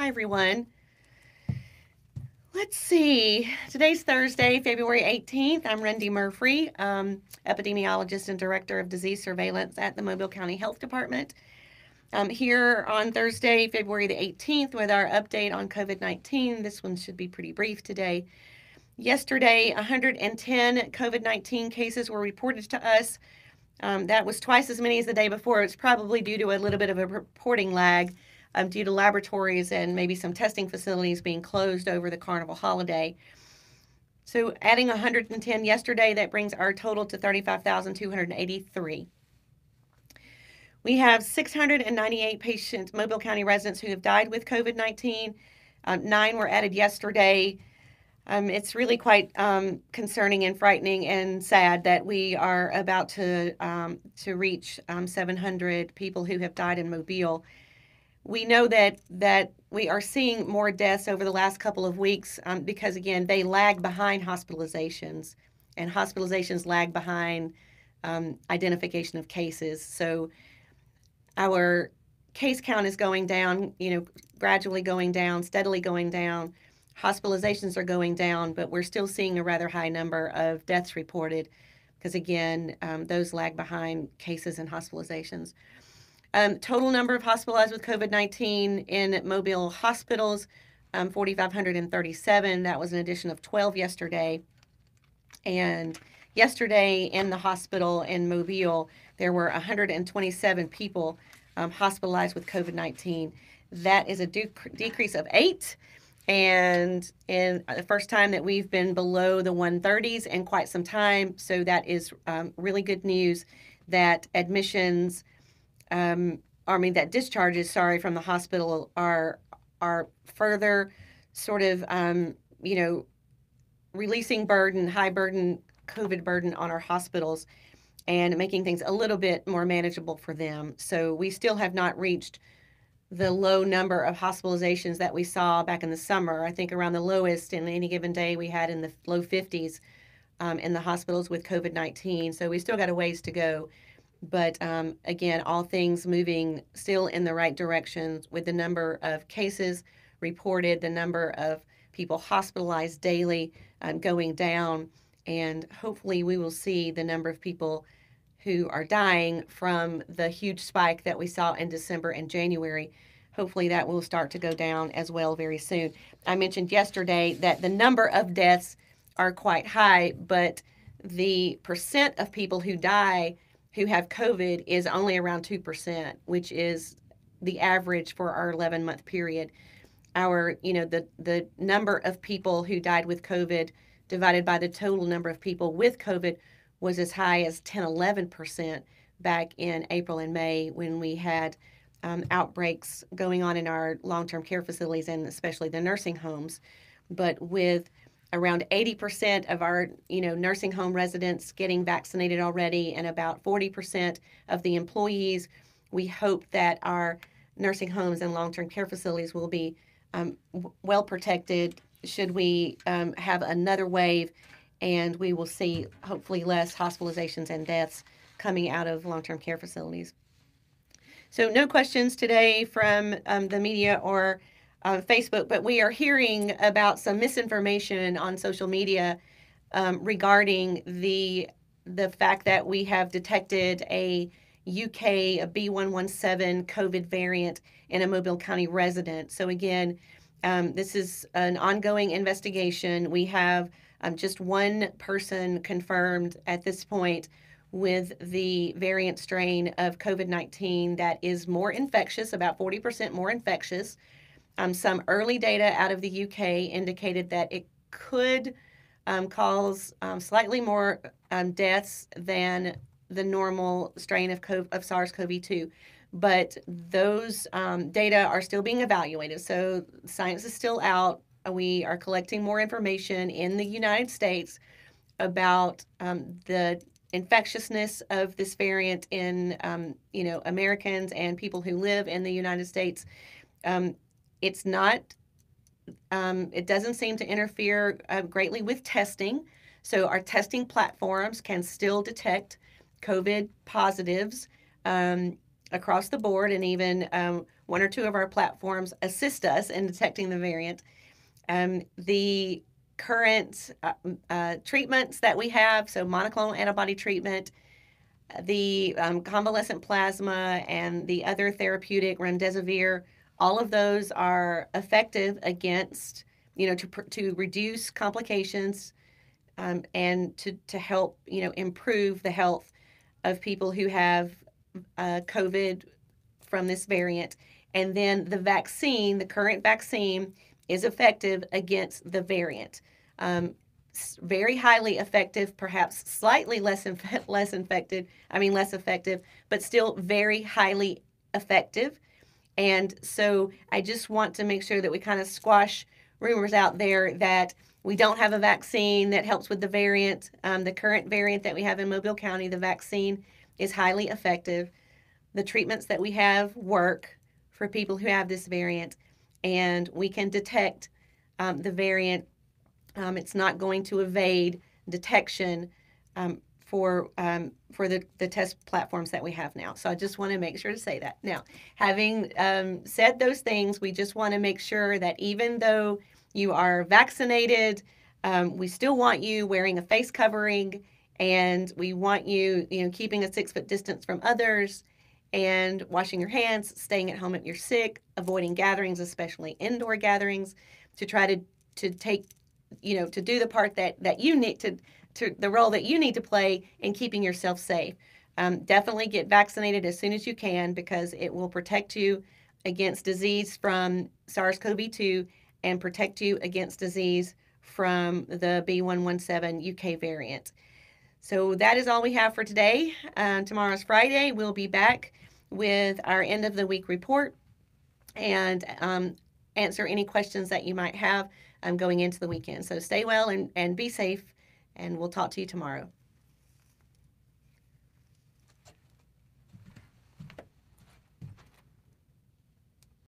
Hi, everyone. Let's see. Today's Thursday, February 18th. I'm Randy Murphy, epidemiologist and director of disease surveillance at the Mobile County Health Department. I'm here on Thursday, February the 18th, with our update on COVID 19. This one should be pretty brief today. Yesterday, 110 COVID 19 cases were reported to us. That was twice as many as the day before. It's probably due to a little bit of a reporting lag due to laboratories and maybe some testing facilities being closed over the carnival holiday. So, adding 110 yesterday, that brings our total to 35,283. We have 698 patients, Mobile County residents, who have died with COVID 19. 9 were added yesterday. It's really quite concerning and frightening and sad that we are about to reach 700 people who have died in Mobile. We know that we are seeing more deaths over the last couple of weeks because, again, they lag behind hospitalizations, and hospitalizations lag behind identification of cases. So our case count is going down, gradually going down, steadily going down. Hospitalizations are going down, but we're still seeing a rather high number of deaths reported because, again, those lag behind cases and hospitalizations. Total number of hospitalized with COVID 19 in Mobile hospitals, 4,537. That was an addition of 12 yesterday. And yesterday in the hospital in Mobile, there were 127 people hospitalized with COVID 19. That is a decrease of 8. And in the first time that we've been below the 130s in quite some time. So that is really good news that admissions, that discharges, from the hospital are further sort of, releasing burden, high burden, COVID burden on our hospitals and making things a little bit more manageable for them. So we still have not reached the low number of hospitalizations that we saw back in the summer. I think around the lowest in any given day we had in the low 50s in the hospitals with COVID 19. So we still got a ways to go. But again, all things moving still in the right direction with the number of cases reported, the number of people hospitalized daily going down. And hopefully we will see the number of people who are dying from the huge spike that we saw in December and January. Hopefully that will start to go down as well very soon. I mentioned yesterday that the number of deaths are quite high, but the percent of people who die who have COVID is only around 2%, which is the average for our 11-month period. The number of people who died with COVID divided by the total number of people with COVID was as high as 10-11% back in April and May when we had outbreaks going on in our long-term care facilities and especially the nursing homes. But with around 80% of our nursing home residents getting vaccinated already and about 40% of the employees, we hope that our nursing homes and long-term care facilities will be well protected should we have another wave, and we will see hopefully less hospitalizations and deaths coming out of long-term care facilities. So no questions today from the media or Facebook, but we are hearing about some misinformation on social media regarding the fact that we have detected a UK, a B117 COVID variant in a Mobile County resident. So again, this is an ongoing investigation. We have just one person confirmed at this point with the variant strain of COVID-19 that is more infectious, about 40% more infectious. Some early data out of the UK indicated that it could cause slightly more deaths than the normal strain of SARS-CoV-2. But those data are still being evaluated. So science is still out. We are collecting more information in the United States about the infectiousness of this variant in Americans and people who live in the United States. It's not. It doesn't seem to interfere greatly with testing. So our testing platforms can still detect COVID positives across the board, and even one or two of our platforms assist us in detecting the variant. The current treatments that we have, so monoclonal antibody treatment, the convalescent plasma, and the other therapeutic remdesivir, all of those are effective against, to reduce complications, and to help, improve the health of people who have COVID from this variant. And then the current vaccine, is effective against the variant. Very highly effective, perhaps slightly less effective, but still very highly effective. And so I just want to make sure that we kind of squash rumors out there that we don't have a vaccine that helps with the variant. The current variant that we have in Mobile County, the vaccine is highly effective. The treatments that we have work for people who have this variant, and we can detect the variant. It's not going to evade detection for the test platforms that we have now. So I just want to make sure to say that. Now, having said those things, we just want to make sure that even though you are vaccinated, we still want you wearing a face covering, and we want you, keeping a 6-foot distance from others, and washing your hands, staying at home if you're sick, avoiding gatherings, especially indoor gatherings, to try to take, to do the part that you need to the role that you need to play in keeping yourself safe. Definitely get vaccinated as soon as you can, because it will protect you against disease from SARS-CoV-2 and protect you against disease from the B.1.1.7 UK variant. So that is all we have for today. Tomorrow's Friday. We'll be back with our end of the week report and answer any questions that you might have going into the weekend. So stay well and be safe, and we'll talk to you tomorrow.